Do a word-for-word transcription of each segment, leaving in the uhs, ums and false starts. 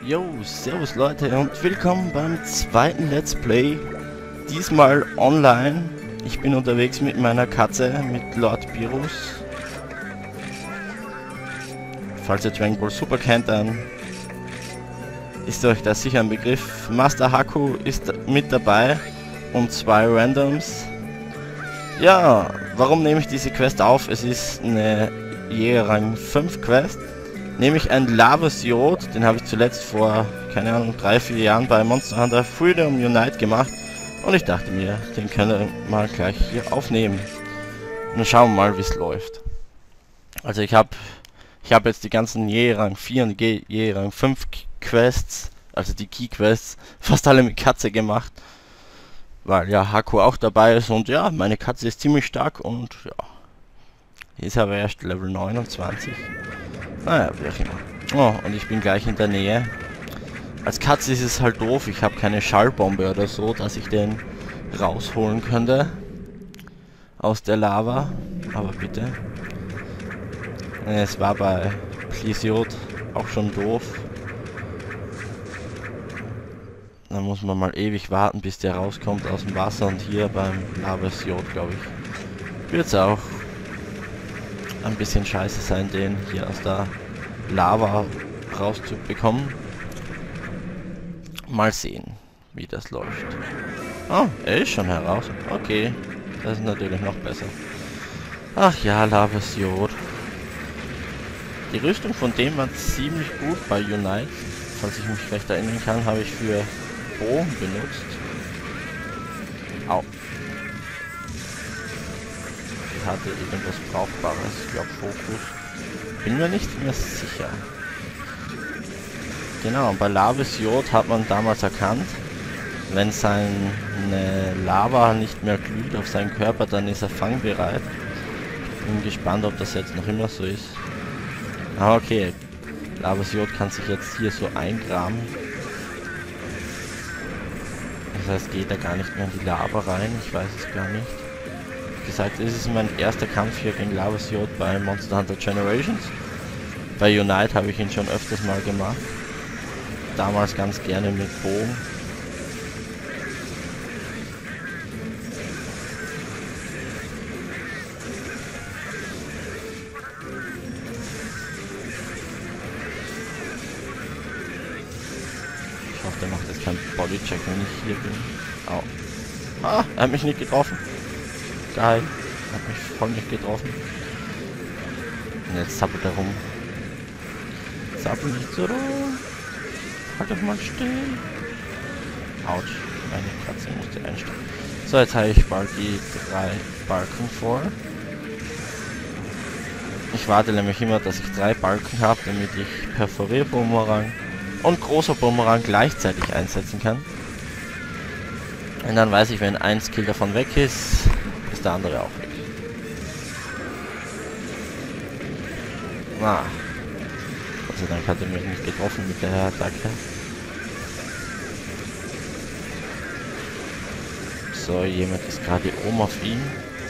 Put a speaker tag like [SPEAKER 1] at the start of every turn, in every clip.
[SPEAKER 1] Jo, servus Leute und willkommen beim zweiten Let's Play. Diesmal online. Ich bin unterwegs mit meiner Katze, mit Lord Pirus. Falls ihr Dragon Ball Super kennt, dann ist euch das sicher ein Begriff. Master Haku ist mit dabei und zwei Randoms. Ja, warum nehme ich diese Quest auf? Es ist eine Jägerrang fünf Quest. Nämlich ein Lavasiot, den habe ich zuletzt vor, keine Ahnung, drei, vier Jahren bei Monster Hunter Freedom Unite gemacht. Und ich dachte mir, den können wir mal gleich hier aufnehmen. Und dann schauen wir mal, wie es läuft. Also ich habe ich habe jetzt die ganzen Jägerrang vier und Jägerrang fünf Quests, also die Key Quests, fast alle mit Katze gemacht. Weil ja Haku auch dabei ist und ja, meine Katze ist ziemlich stark und ja. Die ist aber erst Level neunundzwanzig. Naja, wie auch immer. Oh, und ich bin gleich in der Nähe. Als Katze ist es halt doof, ich habe keine Schallbombe oder so, dass ich den rausholen könnte. Aus der Lava. Aber bitte. Es war bei Plesiot auch schon doof. Da muss man mal ewig warten, bis der rauskommt aus dem Wasser. Und hier beim Lavasiot, glaube ich, wird es auch ein bisschen scheiße sein, den hier aus der Lava rauszubekommen. Mal sehen, wie das läuft. Oh, er ist schon heraus. Okay, das ist natürlich noch besser. Ach ja, Lavasiot. Die Rüstung von dem war ziemlich gut bei Unite. Falls ich mich recht erinnern kann, habe ich für Bogen benutzt. Au. Hatte irgendwas Brauchbares, ich glaube Fokus. Bin mir nicht mehr sicher. Genau, bei Lavasiot hat man damals erkannt, wenn seine Lava nicht mehr glüht auf seinem Körper, dann ist er fangbereit. Bin gespannt, ob das jetzt noch immer so ist. Ah, okay. Lavasiot kann sich jetzt hier so eingraben. Das heißt, geht er gar nicht mehr in die Lava rein, ich weiß es gar nicht. Gesagt, es ist mein erster Kampf hier gegen Lavasiot bei Monster Hunter Generations. Bei Unite habe ich ihn schon öfters mal gemacht. Damals ganz gerne mit Bogen. Ich hoffe, der macht jetzt keinen Bodycheck, wenn ich hier bin. Au. Ah, er hat mich nicht getroffen. Geil. Hat mich voll nicht getroffen. Und jetzt zappelt er rum. Zappel nicht so rum. Halt doch mal still. Autsch. Meine Katze musste einstellen. So, jetzt habe ich bald die drei Balken vor. Ich warte nämlich immer, dass ich drei Balken habe, damit ich Perforierbumerang und großer Bumerang gleichzeitig einsetzen kann. Und dann weiß ich, wenn ein Skill davon weg ist, ist der andere auch weg. Ah. Gott sei Dank hat er mich nicht getroffen mit der Attacke. So, jemand ist gerade oben auf ihn.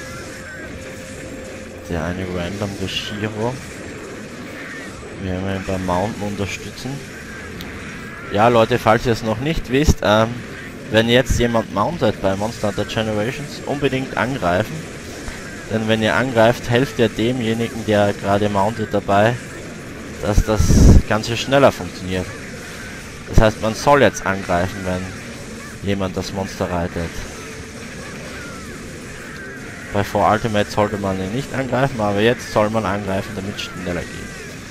[SPEAKER 1] Der eine Random Reshiro. Wir werden ihn beim Mounten unterstützen. Ja Leute, falls ihr es noch nicht wisst, ähm, wenn jetzt jemand mountet bei Monster Hunter Generations, unbedingt angreifen. Denn wenn ihr angreift, helft ihr demjenigen, der gerade mountet, dabei, dass das Ganze schneller funktioniert. Das heißt, man soll jetzt angreifen, wenn jemand das Monster reitet. Bei four Ultimate sollte man ihn nicht angreifen, aber jetzt soll man angreifen, damit es schneller geht.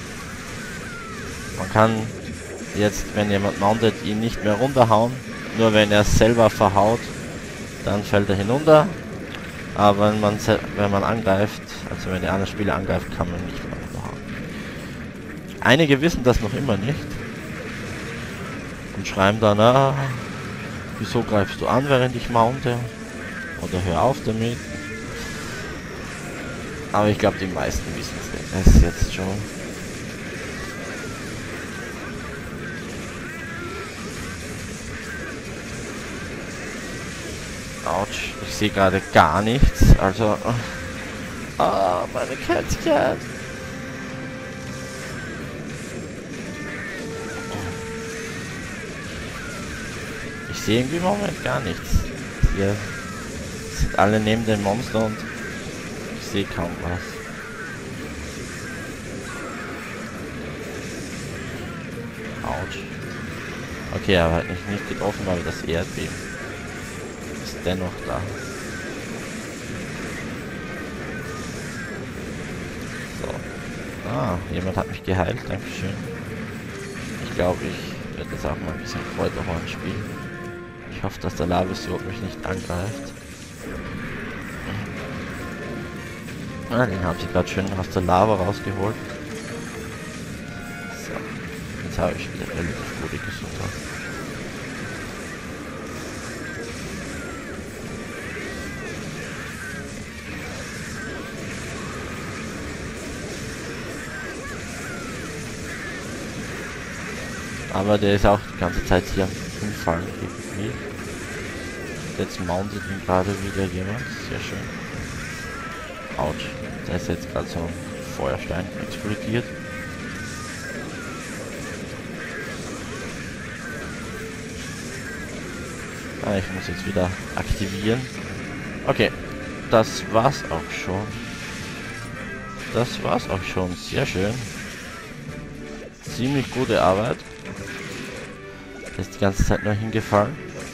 [SPEAKER 1] Man kann jetzt, wenn jemand mountet, ihn nicht mehr runterhauen. Nur wenn er selber verhaut, dann fällt er hinunter. Aber wenn man wenn man angreift, also wenn der andere Spieler angreift, kann man nicht mehr runterhauen. Einige wissen das noch immer nicht. Und schreiben dann, ah, wieso greifst du an, während ich mounte? Oder hör auf damit. Aber ich glaube, die meisten wissen es jetzt schon. Autsch, ich sehe gerade gar nichts, also... Ah, meine Kätzchen! Ich sehe irgendwie im Moment gar nichts. Hier sind alle neben den Monster und ich sehe kaum was. Autsch. Okay, er hat mich nicht getroffen, weil das Erdbeben ist dennoch da. So. Ah, jemand hat mich geheilt, dankeschön. Ich glaube, ich werde jetzt auch mal ein bisschen Kräuterhorn spielen. Ich hoffe, dass der Lavasiot mich nicht angreift. Ah, den haben sie gerade schön aus der Lava rausgeholt. So. Jetzt habe ich wieder relativ gute Gesundheit. Aber der ist auch die ganze Zeit hier am Umfallen gegen mich. Jetzt mountet ihn gerade wieder jemand. Sehr schön. Autsch. Da ist jetzt gerade so ein Feuerstein explodiert. Ah, ich muss jetzt wieder aktivieren. Okay. Das war's auch schon. Das war's auch schon. Sehr schön. Ziemlich gute Arbeit. Ist die ganze Zeit nur hingefallen.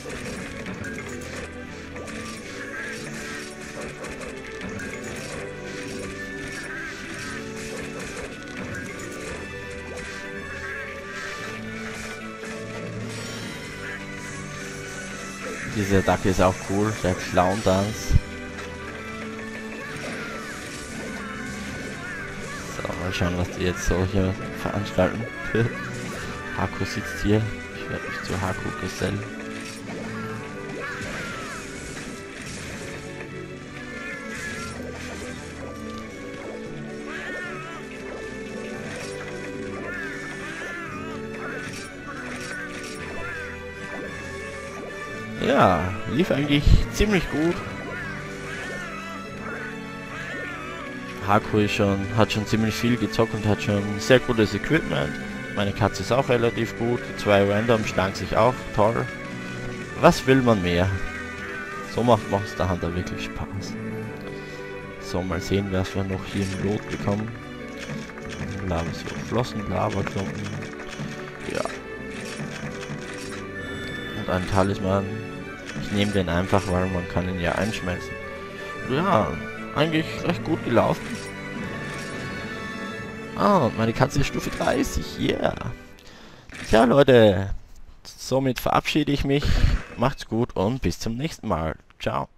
[SPEAKER 1] Diese Attacke ist auch cool, der Clown Dance. So, mal schauen, was die jetzt so hier veranstalten. Haku sitzt hier. Ich werde mich zu Haku gesellen. Ja, lief eigentlich ziemlich gut. Haku ist schon, hat schon ziemlich viel gezockt und hat schon sehr gutes Equipment. Meine Katze ist auch relativ gut. Die zwei Random schlagen sich auch toll. Was will man mehr? So macht Monster Hunter wirklich Spaß. So, mal sehen, was wir noch hier im Lot bekommen. Lava, so Flossen, Lava-Klumpen. Ja. Und ein Talisman. Ich nehme den einfach, weil man kann ihn ja einschmelzen. Ja, eigentlich recht gut gelaufen. Ah, und meine Katze ist Stufe dreißig, yeah. Ja, Leute, somit verabschiede ich mich. Macht's gut und bis zum nächsten Mal. Ciao.